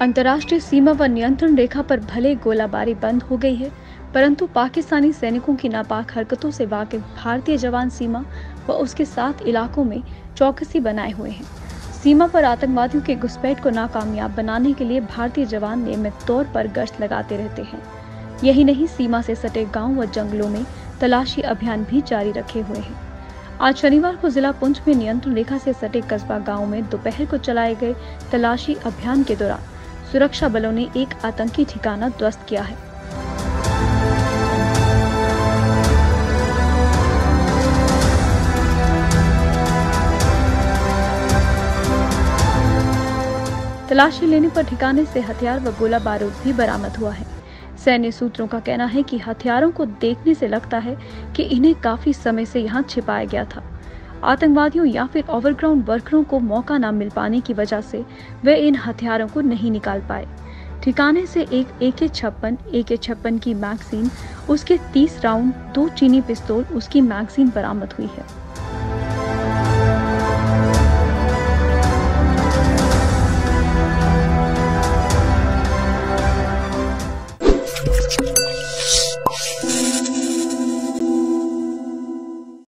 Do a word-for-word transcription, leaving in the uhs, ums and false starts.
अंतर्राष्ट्रीय सीमा व नियंत्रण रेखा पर भले गोलाबारी बंद हो गई है, परंतु पाकिस्तानी सैनिकों की नापाक हरकतों से वाकिफ भारतीय जवान सीमा व उसके सात इलाकों में चौकसी बनाए हुए हैं। सीमा पर आतंकवादियों के घुसपैठ को नाकामयाब बनाने के लिए भारतीय जवान नियमित तौर पर गश्त लगाते रहते हैं। यही नहीं, सीमा से सटे गांव व जंगलों में तलाशी अभियान भी जारी रखे हुए हैं। आज शनिवार को जिला पुंछ में नियंत्रण रेखा से सटे कस्बा गांव में दोपहर को चलाए गए तलाशी अभियान के दौरान सुरक्षा बलों ने एक आतंकी ठिकाना ध्वस्त किया है। तलाशी लेने पर ठिकाने से हथियार व गोला बारूद भी बरामद हुआ है। सैन्य सूत्रों का कहना है कि हथियारों को देखने से लगता है कि इन्हें काफी समय से यहां छिपाया गया था। आतंकवादियों या फिर ओवरग्राउंड वर्करों को मौका न मिल पाने की वजह से वे इन हथियारों को नहीं निकाल पाए। ठिकाने से एक ए के छप्पन ए के छप्पन की मैगजीन, उसके तीस राउंड, दो चीनी पिस्तौल, उसकी मैगजीन बरामद हुई है।